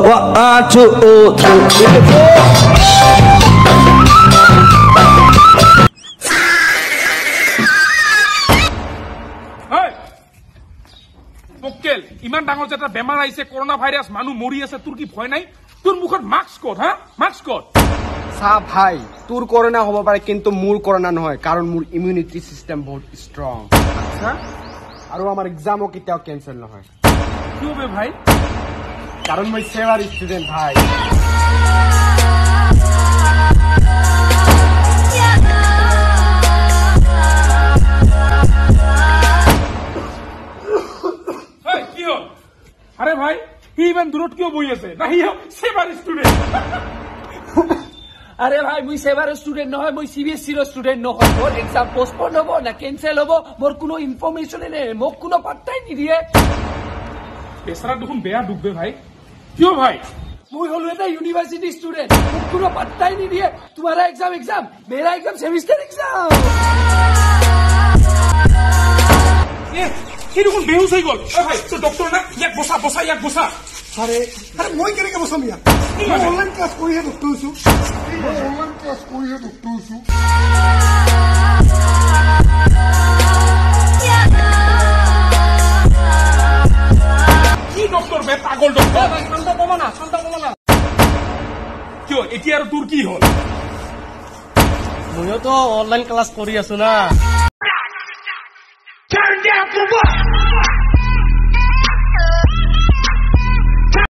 1 2 মক্কেল ইমান ডাঙৰ যে এটা বেমাৰ আহিছে কৰোনা ভাইৰাছ মানুহ মৰি আছে তোৰ কি ভয় নাই তোৰ মুখত মাস্ক ক'ত হা মাস্ক ক'ত সা ভাই তোৰ করোনা হ'ব পাৰে কিন্তু মোৰ করোনা নহয় কাৰণ মোৰ ইমিউনিটি সিস্টেম বহুত ষ্ট্ৰং আচ্ছা আৰু আমাৰ এক্সামও কেতিয়াও কেনসেল নহয় কি হবে ভাই কাৰণ মই সেৱাৰ ষ্টুডেন্ট ভাই আরে ভাই হি ইমান দূৰত কিয় বহি আছে না হি সেবার স্টুডেন্ট আরে ভাই মুই সেবার স্টুডেন্ট নহয় মুই সিবিএসসি র স্টুডেন্ট নহয় মোর এক্সাম পোস্টপোন হবো না ক্যান্সেল হবো মোর কোনো ইনফরমেশন নেই মোক কোনো পাত্তাই নিদিয়ে বেচারা দেখোন বেয়া ডুববে ভাই কিয় ভাই মুই হলো এটা ইউনিভার্সিটি স্টুডেন্ট মোক কোনো পাত্তাই নিদিয়ে তোমারা এক্সাম মেরা এক্সাম সেমিস্টার এক্সাম কিরকম বেহুশ হয়ে গেল ভাই তো ডক্টর না ইয়াক বসা ইয়াক বসা আরে মই কেনেকে বসাম ইয়াক অনলাইন ক্লাস কৰিহে ডক্টৰ হৈছো কি ডক্টর বে পাগল ডক্টর শান্ত কমা না কিয় এতিয়া আৰু তোৰ কি হল মইও তো অনলাইন ক্লাস কৰি আছো না